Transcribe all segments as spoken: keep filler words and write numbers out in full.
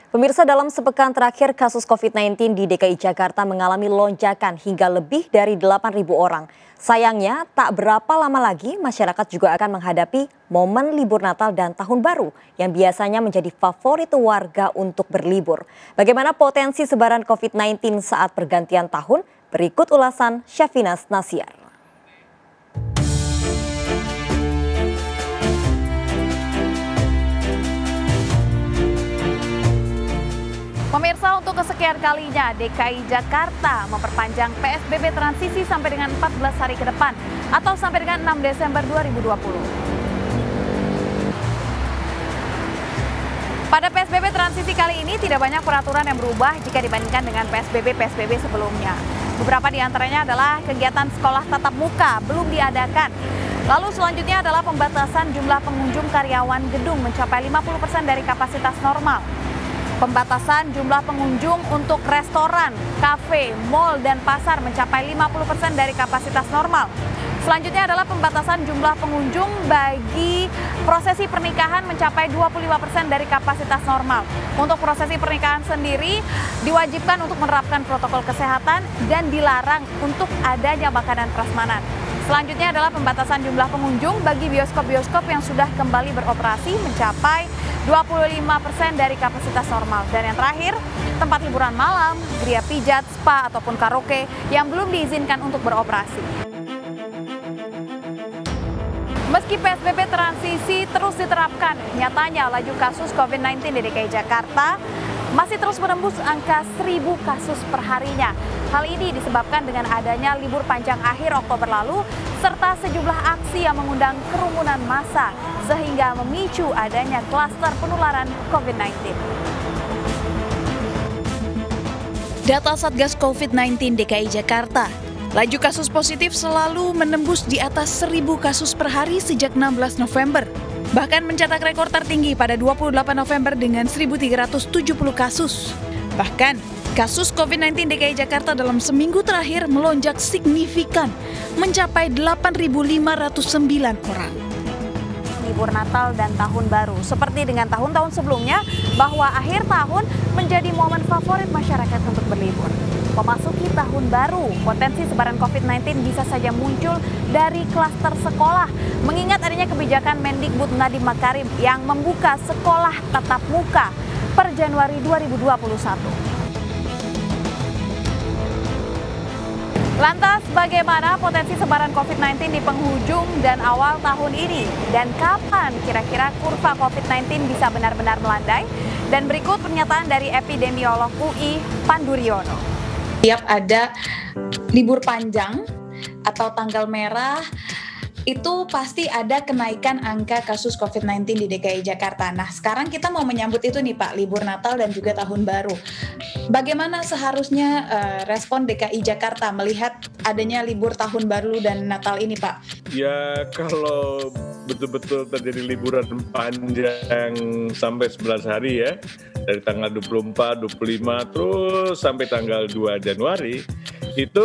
Pemirsa, dalam sepekan terakhir kasus covid sembilan belas di D K I Jakarta mengalami lonjakan hingga lebih dari delapan ribu orang. Sayangnya, tak berapa lama lagi masyarakat juga akan menghadapi momen libur Natal dan Tahun Baru yang biasanya menjadi favorit warga untuk berlibur. Bagaimana potensi sebaran covid sembilan belas saat pergantian tahun? Berikut ulasan Syafinas Nasyar. Pemirsa, untuk kesekian kalinya D K I Jakarta memperpanjang P S B B transisi sampai dengan empat belas hari ke depan atau sampai dengan enam Desember dua ribu dua puluh. Pada P S B B transisi kali ini tidak banyak peraturan yang berubah jika dibandingkan dengan P S B B-P S B B sebelumnya. Beberapa di antaranya adalah kegiatan sekolah tatap muka belum diadakan. Lalu selanjutnya adalah pembatasan jumlah pengunjung karyawan gedung mencapai lima puluh persen dari kapasitas normal. Pembatasan jumlah pengunjung untuk restoran, kafe, mal, dan pasar mencapai lima puluh persen dari kapasitas normal. Selanjutnya adalah pembatasan jumlah pengunjung bagi prosesi pernikahan mencapai dua puluh lima persen dari kapasitas normal. Untuk prosesi pernikahan sendiri diwajibkan untuk menerapkan protokol kesehatan dan dilarang untuk adanya makanan prasmanan. Selanjutnya adalah pembatasan jumlah pengunjung bagi bioskop-bioskop yang sudah kembali beroperasi mencapai dua puluh lima persen dari kapasitas normal. Dan yang terakhir, tempat hiburan malam, geria pijat, spa, ataupun karaoke yang belum diizinkan untuk beroperasi. Meski P S B B transisi terus diterapkan, nyatanya laju kasus covid sembilan belas di D K I Jakarta masih terus menembus angka seribu kasus per harinya. Hal ini disebabkan dengan adanya libur panjang akhir Oktober lalu, serta sejumlah aksi yang mengundang kerumunan massa, sehingga memicu adanya klaster penularan covid sembilan belas. Data Satgas covid sembilan belas D K I Jakarta, laju kasus positif selalu menembus di atas seribu kasus per hari sejak enam belas November. Bahkan mencetak rekor tertinggi pada dua puluh delapan November dengan seribu tiga ratus tujuh puluh kasus. Bahkan, kasus covid sembilan belas D K I Jakarta dalam seminggu terakhir melonjak signifikan, mencapai delapan ribu lima ratus sembilan orang. Libur Natal dan Tahun Baru, seperti dengan tahun-tahun sebelumnya, bahwa akhir tahun menjadi momen favorit masyarakat untuk berlibur. Memasuki tahun baru, potensi sebaran covid sembilan belas bisa saja muncul dari klaster sekolah, mengingat adanya kebijakan Mendikbud Nadiem Makarim yang membuka sekolah tatap muka per Januari dua ribu dua puluh satu. Lantas, bagaimana potensi sebaran covid sembilan belas di penghujung dan awal tahun ini? Dan kapan kira-kira kurva covid sembilan belas bisa benar-benar melandai? Dan berikut pernyataan dari epidemiolog U I Pandu Riono. Tiap ada libur panjang atau tanggal merah, itu pasti ada kenaikan angka kasus covid sembilan belas di D K I Jakarta. Nah, sekarang kita mau menyambut itu nih Pak, libur Natal dan juga Tahun Baru. Bagaimana seharusnya uh, respon D K I Jakarta melihat adanya libur Tahun Baru dan Natal ini Pak? Ya, kalau betul-betul terjadi liburan panjang sampai sebelas hari ya, dari tanggal dua puluh empat, dua puluh lima, terus sampai tanggal dua Januari, itu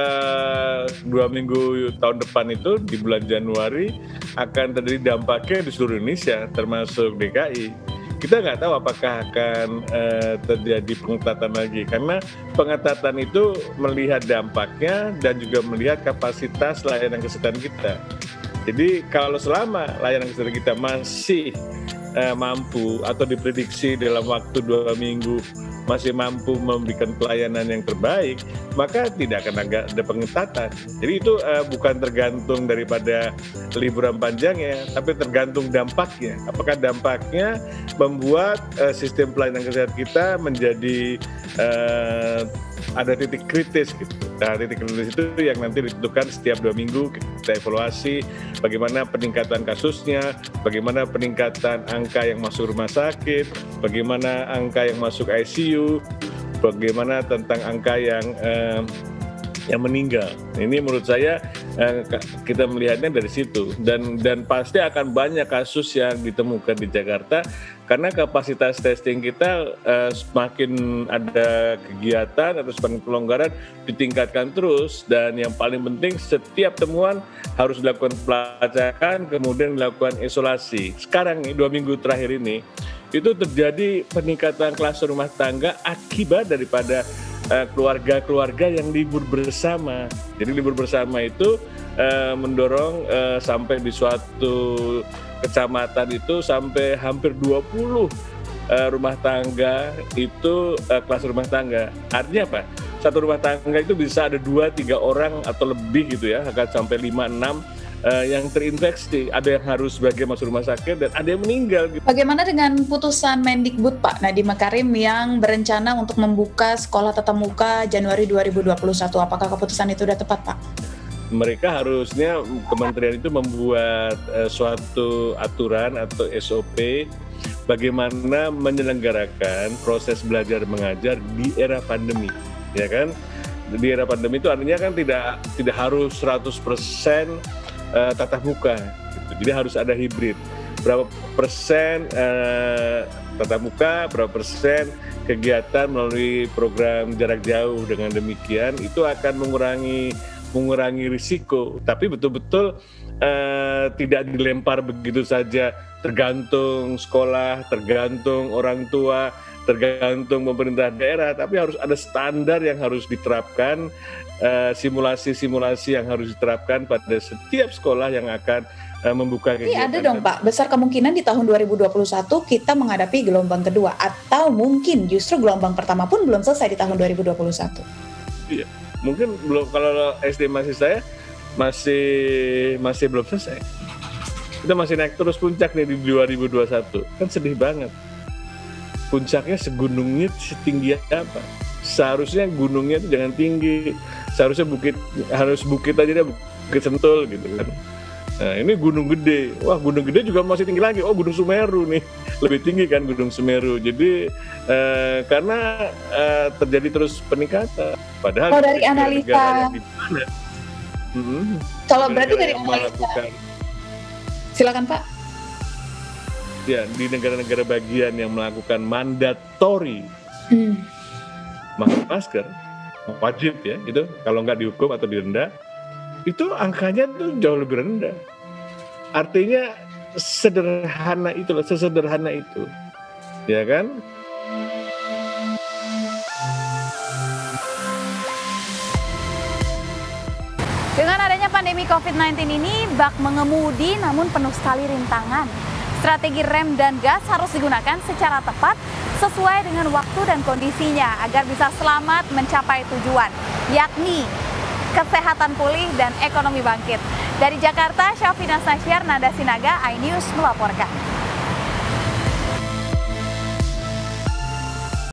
uh, dua minggu tahun depan itu di bulan Januari akan terjadi dampaknya di seluruh Indonesia, termasuk D K I. Kita nggak tahu apakah akan uh, terjadi pengetatan lagi, karena pengetatan itu melihat dampaknya dan juga melihat kapasitas layanan kesehatan kita. Jadi kalau selama layanan kesehatan kita masih uh, mampu atau diprediksi dalam waktu dua minggu masih mampu memberikan pelayanan yang terbaik, maka tidak akan ada pengetatan. Jadi itu uh, bukan tergantung daripada liburan panjangnya, tapi tergantung dampaknya. Apakah dampaknya membuat uh, sistem pelayanan kesehatan kita menjadi uh, ada titik kritis gitu. Nah, titik kritis itu yang nanti ditentukan setiap dua minggu kita evaluasi bagaimana peningkatan kasusnya, bagaimana peningkatan angka yang masuk rumah sakit, bagaimana angka yang masuk I C U, bagaimana tentang angka yang eh, yang meninggal. Ini menurut saya eh, kita melihatnya dari situ, dan dan pasti akan banyak kasus yang ditemukan di Jakarta karena kapasitas testing kita eh, semakin ada kegiatan atau semakin pelonggaran ditingkatkan terus, dan yang paling penting setiap temuan harus dilakukan pelacakan kemudian dilakukan isolasi. Sekarang nih dua minggu terakhir ini itu terjadi peningkatan klaster rumah tangga akibat daripada uh, keluarga-keluarga yang libur bersama. Jadi libur bersama itu uh, mendorong uh, sampai di suatu kecamatan itu sampai hampir dua puluh uh, rumah tangga itu uh, klaster rumah tangga. Artinya apa? Satu rumah tangga itu bisa ada dua, tiga orang atau lebih gitu ya, akan sampai lima, enam Uh, yang terinfeksi, ada yang harus sebagai masuk rumah sakit dan ada yang meninggal. Gitu. Bagaimana dengan putusan Mendikbud Pak Nadiem Makarim yang berencana untuk membuka sekolah tatap muka Januari dua ribu dua puluh satu? Apakah keputusan itu sudah tepat Pak? Mereka harusnya, kementerian itu membuat uh, suatu aturan atau S O P bagaimana menyelenggarakan proses belajar mengajar di era pandemi, ya kan? Di era pandemi itu artinya kan tidak tidak harus seratus persen Uh, tatap muka, gitu. Jadi harus ada hibrid. Berapa persen uh, tatap muka, berapa persen kegiatan melalui program jarak jauh. Dengan demikian itu akan mengurangi mengurangi risiko. Tapi betul-betul uh, tidak dilempar begitu saja, tergantung sekolah, tergantung orang tua, tergantung pemerintah daerah, tapi harus ada standar yang harus diterapkan, uh, simulasi-simulasi yang harus diterapkan pada setiap sekolah yang akan uh, membuka kegiatan. Ini ada dong Pak, besar kemungkinan di tahun dua ribu dua puluh satu kita menghadapi gelombang kedua, atau mungkin justru gelombang pertama pun belum selesai di tahun dua ribu dua puluh satu. Iya, mungkin belum, kalau estimasi saya masih masih belum selesai. Kita masih naik terus puncak nih di dua ribu dua puluh satu, kan sedih banget. Puncaknya segunungnya setinggi apa? Seharusnya gunungnya itu jangan tinggi, seharusnya bukit, harus bukit aja deh, Bukit Sentul gitu kan. Nah ini gunung gede, wah gunung gede juga masih tinggi lagi, oh Gunung Semeru nih, lebih tinggi kan Gunung Semeru. Jadi eh, karena eh, terjadi terus peningkatan, padahal oh, dari analisa, hmm, kalau berarti dari analisa, silakan Pak. Ya, di negara-negara bagian yang melakukan mandatory hmm. pakai masker, wajib ya, itu kalau nggak dihukum atau didenda, itu angkanya tuh jauh lebih rendah. Artinya sederhana itu, sesederhana itu, ya kan? Dengan adanya pandemi covid sembilan belas ini, bak mengemudi namun penuh sekali rintangan. Strategi rem dan gas harus digunakan secara tepat sesuai dengan waktu dan kondisinya agar bisa selamat mencapai tujuan, yakni kesehatan pulih dan ekonomi bangkit. Dari Jakarta, Syafina Nasyar, Nada Sinaga, iNews melaporkan.